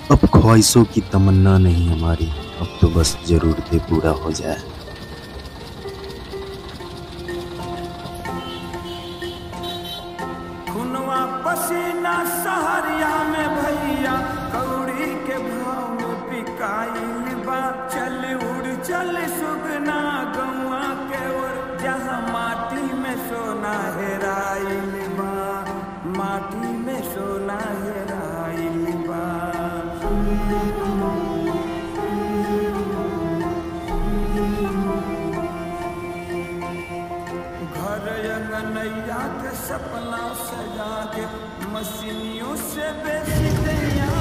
अब ख्वाहिशों की तमन्ना नहीं हमारी, अब तो बस ज़रूरतें पूरा हो जाए। खुनवा पसीना सहरिया में भैया कौड़ी के भाव में बिकाइल बा। चल उड़ चल सुगना गौआ के ओर, जहाँ माटी में सोना हेराइल बा, माटी में सोना हेराइल बा। घर अंगनैया के सपना सजा के, मशीनियों से बेसी दैया